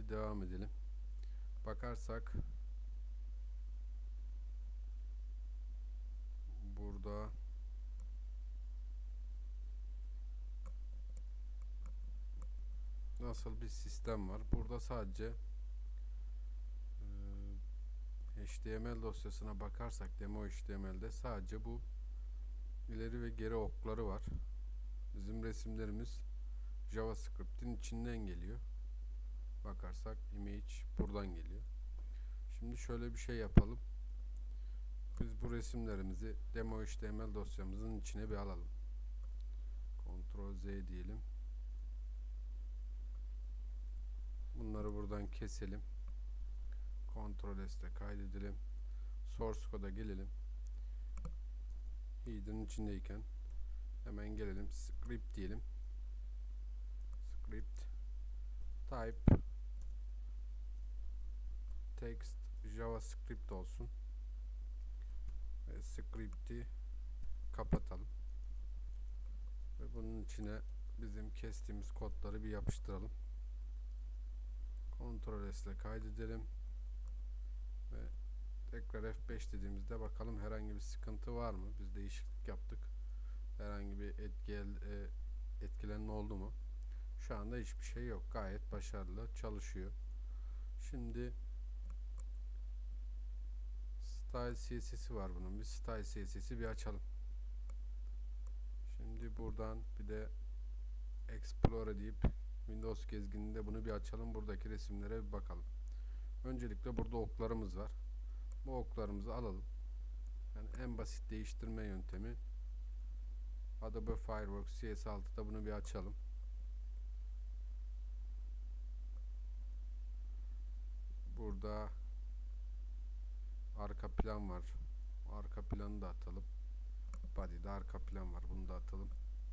Şimdi devam edelim. Bakarsak burada nasıl bir sistem var? Burada sadece HTML dosyasına bakarsak demo HTML'de sadece bu ileri ve geri okları var. Bizim resimlerimiz JavaScript'in içinden geliyor. Bakarsak image buradan geliyor. Şimdi şöyle bir şey yapalım. Biz bu resimlerimizi demo HTML dosyamızın içine bir alalım. Ctrl Z diyelim. Bunları buradan keselim. Ctrl S'te kaydedelim. Source code'a gelelim. Header'ın içindeyken hemen gelelim. Script diyelim. Script type text JavaScript olsun. Ve script'i kapatalım. Ve bunun içine bizim kestiğimiz kodları bir yapıştıralım. Ctrl S ile kaydedelim. Ve tekrar F5 dediğimizde bakalım herhangi bir sıkıntı var mı? Biz değişiklik yaptık. Herhangi bir etkilenme oldu mu? Şu anda hiçbir şey yok. Gayet başarılı çalışıyor. Şimdi Style CSS'i var bunun. Bir Style CSS'i bir açalım. Şimdi buradan bir de Explore deyip Windows gezgininde bunu bir açalım. Buradaki resimlere bir bakalım. Öncelikle burada oklarımız var. Bu oklarımızı alalım. Yani en basit değiştirme yöntemi Adobe Fireworks CS6'da bunu bir açalım. Burada arka plan var. Arka planı da atalım. Body'de arka plan var. Bunu da atalım.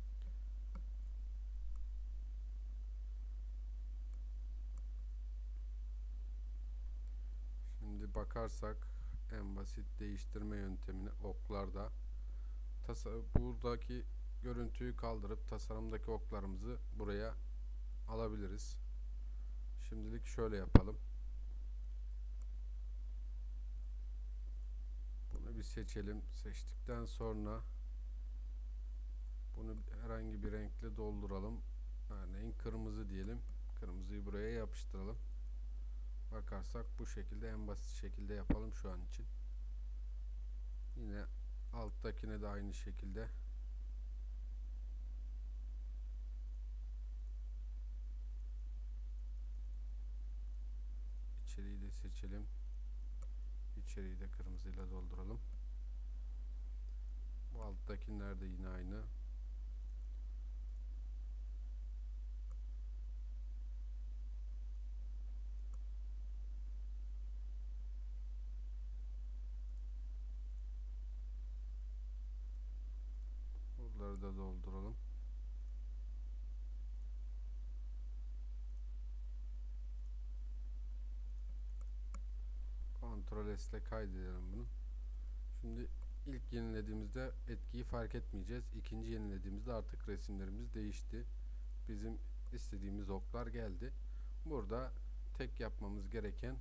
Şimdi bakarsak en basit değiştirme yöntemini oklarda buradaki görüntüyü kaldırıp tasarımdaki oklarımızı buraya alabiliriz. Şimdilik şöyle yapalım. Bunu bir seçelim. Seçtikten sonra bunu herhangi bir renkle dolduralım. Örneğin kırmızı diyelim. Kırmızıyı buraya yapıştıralım. Bakarsak bu şekilde en basit şekilde yapalım şu an için. Yine alttakine de aynı şekilde. İçeriği de seçelim. İçeriği de kırmızıyla dolduralım. Bu alttakiler de yine aynı. Buraları da dolduralım. Ctrl S ile kaydedelim bunu. Şimdi ilk yenilediğimizde etkiyi fark etmeyeceğiz. İkinci yenilediğimizde artık resimlerimiz değişti. Bizim istediğimiz oklar geldi. Burada tek yapmamız gereken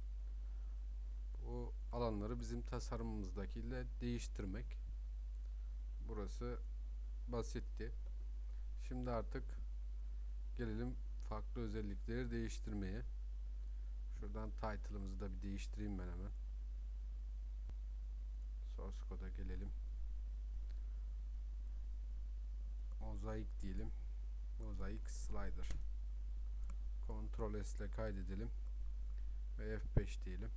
bu alanları bizim tasarımımızdakiyle değiştirmek. Burası basitti. Şimdi artık gelelim farklı özellikleri değiştirmeye. Şuradan title'ımızı da bir değiştireyim ben hemen. Source code'a gelelim. Mozaik diyelim. Mozaik slider. Ctrl S ile kaydedelim. Ve F5 diyelim.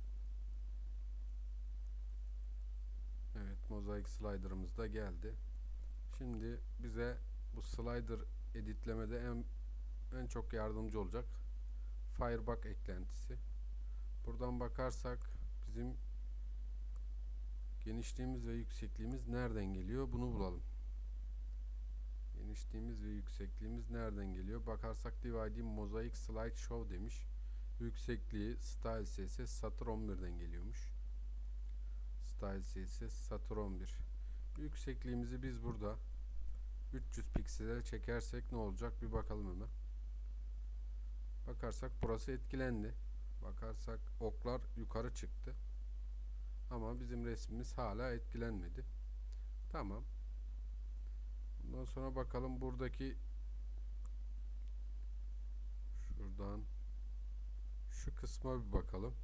Evet, mozaik slider'ımız da geldi. Şimdi bize bu slider editlemede en çok yardımcı olacak Firebug eklentisi. Buradan bakarsak bizim genişliğimiz ve yüksekliğimiz nereden geliyor? Bunu bulalım. Genişliğimiz ve yüksekliğimiz nereden geliyor? Bakarsak Divide Mosaic Slide Show demiş. Yüksekliği Style CSS satır 11'den geliyormuş. Style CSS satır 11. Yüksekliğimizi biz burada 300 piksele çekersek ne olacak? Bir bakalım hemen. bakarsak burası etkilendi. Bakarsak oklar yukarı çıktı. Ama bizim resmimiz hala etkilenmedi. Tamam. Bundan sonra bakalım buradaki şuradan şu kısma bir bakalım.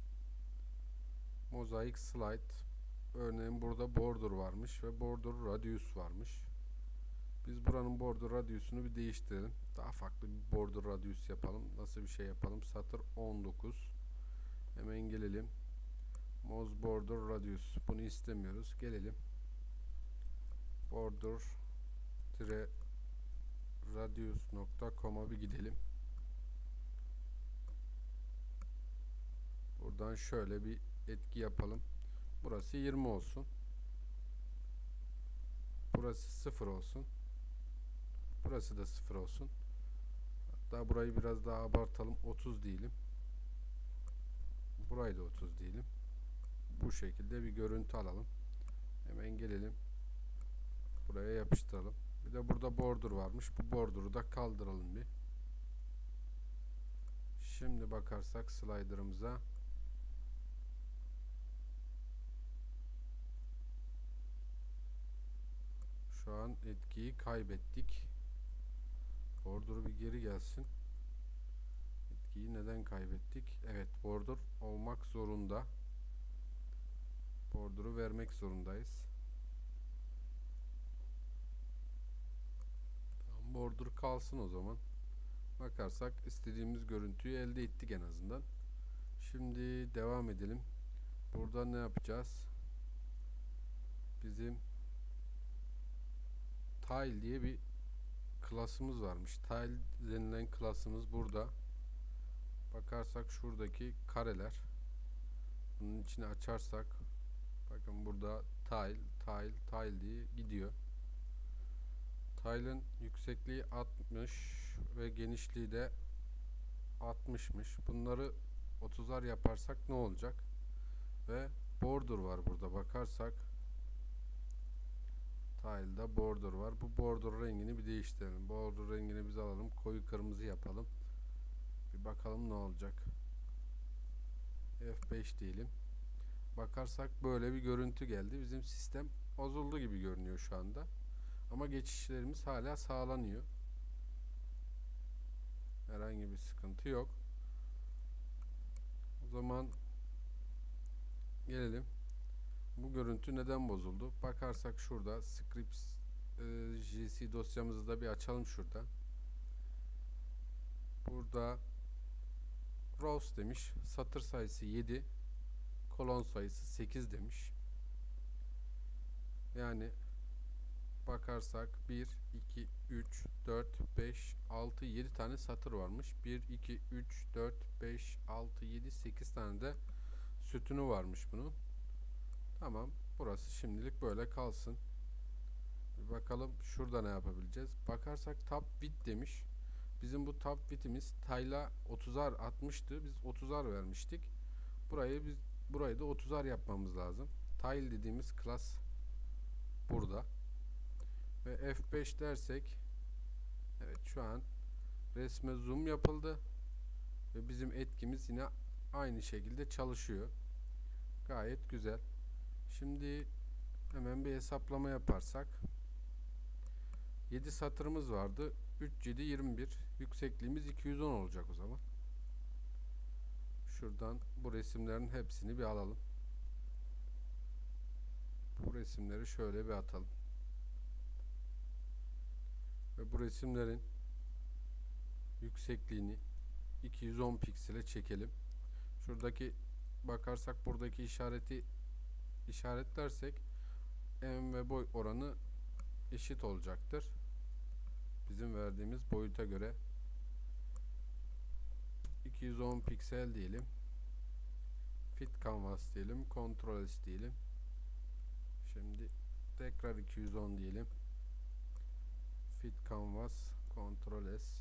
Mozaik slide. Örneğin burada border varmış ve border radius varmış. Biz buranın border radius'unu bir değiştirelim. Daha farklı bir border radius yapalım. Nasıl bir şey yapalım? Satır 19. Hemen gelelim. Moz border radius. Bunu istemiyoruz. Gelelim. Border radius.com'a bir gidelim. Buradan şöyle bir etki yapalım. Burası 20 olsun. Burası 0 olsun. Burası da 0 olsun. Hatta burayı biraz daha abartalım. 30 diyelim. Burayı da 30 diyelim. Bu şekilde bir görüntü alalım. Hemen gelelim. Buraya yapıştıralım. Bir de burada border varmış. Bu border'u da kaldıralım bir. Şimdi bakarsak slider'ımıza, şu an etkiyi kaybettik. Border bir geri gelsin. Etkiyi neden kaybettik? Evet, border olmak zorunda. Border'u vermek zorundayız. Tamam, border kalsın o zaman. Bakarsak istediğimiz görüntüyü elde ettik en azından. Şimdi devam edelim. Burada ne yapacağız? Bizim tile diye bir klasımız varmış. Tile denilen klasımız burada. Bakarsak şuradaki kareler. Bunun içine açarsak bakın burada tile diye gidiyor. Tile'ın yüksekliği 60 ve genişliği de 60'mış. Bunları 30'ar yaparsak ne olacak? Ve border var burada. Bakarsak tile'da border var. Bu border rengini bir değiştirelim. Border rengini biz alalım. Koyu kırmızı yapalım. Bir bakalım ne olacak. F5 diyelim. Bakarsak böyle bir görüntü geldi. Bizim sistem bozuldu gibi görünüyor şu anda. Ama geçişlerimiz hala sağlanıyor. Herhangi bir sıkıntı yok. O zaman gelelim. Bu görüntü neden bozuldu? Bakarsak şurada scripts JC dosyamızı da bir açalım şurada. Burada rows demiş. Satır sayısı 7. Kolon sayısı 8 demiş. Yani bakarsak 1, 2, 3, 4, 5, 6, 7 tane satır varmış. 1, 2, 3, 4, 5, 6, 7, 8 tane de sütunu varmış bunun. Tamam. Burası şimdilik böyle kalsın. Bir bakalım şurada ne yapabileceğiz. Bakarsak tab width demiş. Bizim bu tab width'imiz tile'a 30'ar atmıştı. Biz 30'ar vermiştik. Burayı da 30'ar yapmamız lazım. Tile dediğimiz class burada. Ve F5 dersek, evet, şu an resme zoom yapıldı ve bizim etkimiz yine aynı şekilde çalışıyor. Gayet güzel. Şimdi hemen bir hesaplama yaparsak 7 satırımız vardı. 3, 7, 21. Yüksekliğimiz 210 olacak o zaman. Şuradan bu resimlerin hepsini bir alalım. Bu resimleri şöyle bir atalım. Ve bu resimlerin yüksekliğini 210 piksele çekelim. Şuradaki bakarsak buradaki işareti işaretlersek en ve boy oranı eşit olacaktır. Bizim verdiğimiz boyuta göre 210 piksel diyelim. Fit canvas diyelim. Ctrl S diyelim. Şimdi tekrar 210 diyelim. Fit canvas Ctrl S.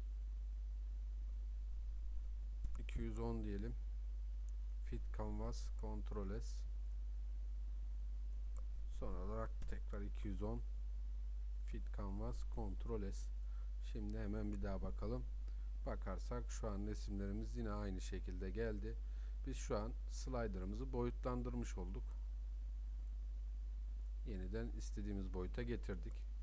210 diyelim. Fit canvas Ctrl S. Son olarak tekrar 210 Fit canvas Ctrl S. Şimdi hemen bir daha bakalım. bakarsak şu an resimlerimiz yine aynı şekilde geldi. Biz şu an slider'ımızı boyutlandırmış olduk. Yeniden istediğimiz boyuta getirdik.